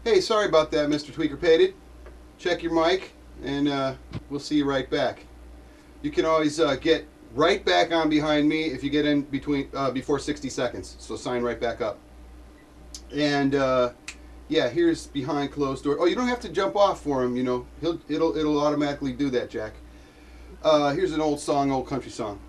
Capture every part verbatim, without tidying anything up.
Hey, sorry about that, Mister Tweaker-Pated. Check your mic, and uh, we'll see you right back. You can always uh, get right back on behind me if you get in between uh, before sixty seconds. So sign right back up. And uh, yeah, here's behind closed door. Oh, you don't have to jump off for him. You know, he'll it'll it'll automatically do that, Jack. Uh, here's an old song, old country song.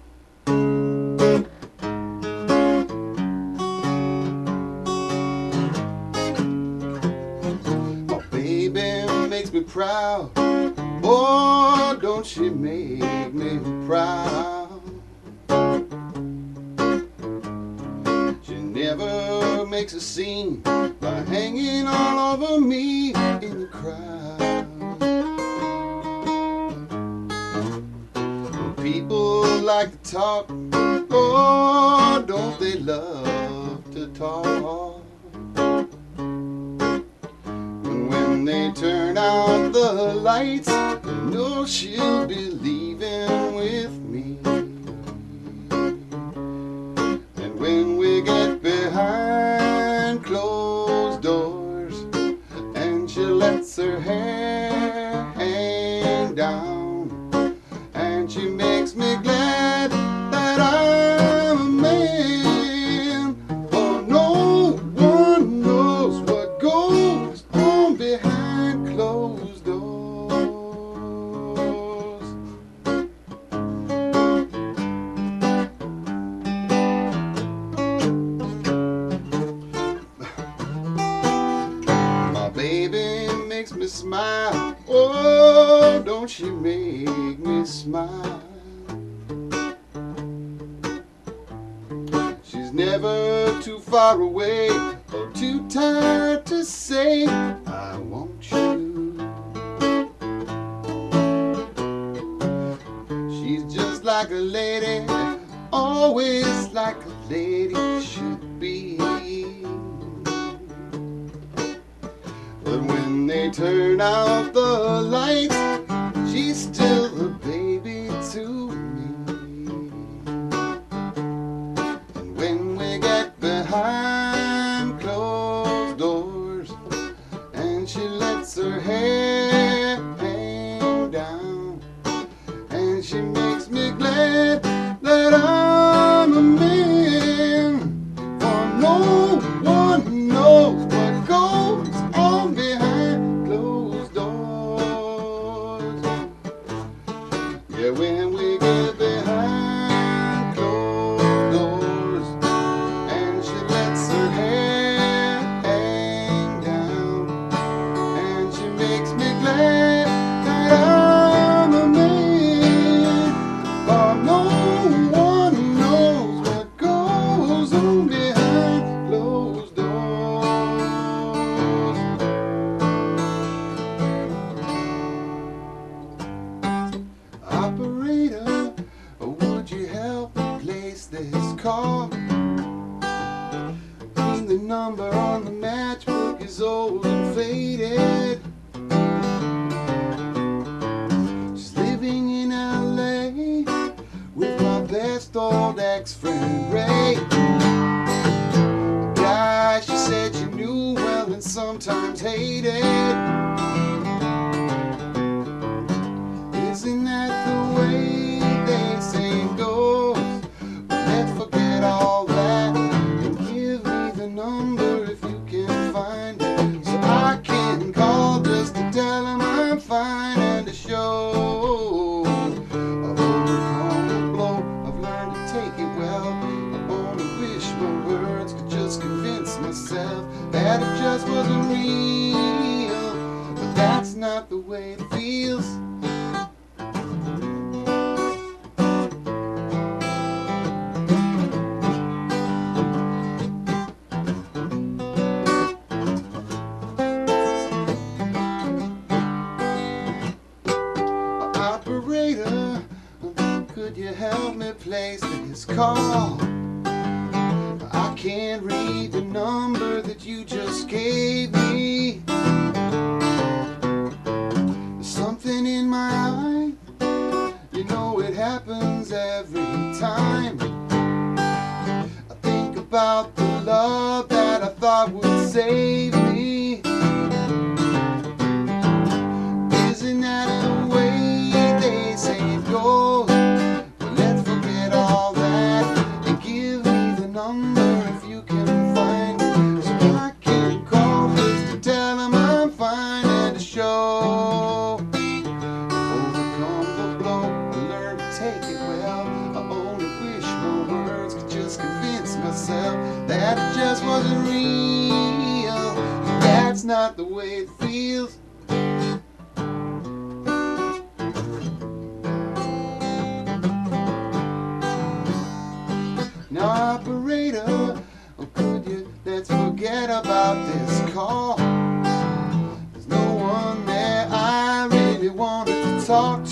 My baby makes me proud. Oh, don't she make me proud? She never makes a scene by hanging all over me in the crowd. When people like to talk, oh, don't they love to talk? And when they turn out the lights, you know she'll be leaving with me. And when we get behind closed doors and she lets her hair hang down, and she makes me glad that I'm a man, for no one knows what goes on behind closed doors. My baby makes me smile. Oh, don't she make me smile? She's never too far away or too tired to say, I want you. She's just like a lady, always like a lady should be. But when they turn out the lights, she's still a baby to me. And when we get behind closed doors and she lets her hair hang down, and she makes me glad that I'm a man, for no one knows what goes on behind closed doors. Yeah, when we get behind closed doors and she lets her hair hang down, and she makes me glad that I'm a man, for no one knows what goes on behind closed doors. Operator, would you help me place this call? I mean, the number on the matchbook is old and faded. She's living in L A with my best old ex-friend Ray, a guy she said she knew well and sometimes hated. Isn't that the way they say it goes? But let's forget all that and give me the number if you can find it, so I can call just to tell him I'm fine and to show I've overcome the blow. I've learned to take it well. I only wish my words could just convince myself that it just wasn't real, but that's not the way it feels. Operator, could you help me place this call? I can't read the number that you just gave me. There's something in my eye, you know it happens every time. I think about the love that I thought would save me. this wasn't real. That's not the way it feels. Now, operator, oh, could you let's forget about this call? There's no one there I really wanted to talk to.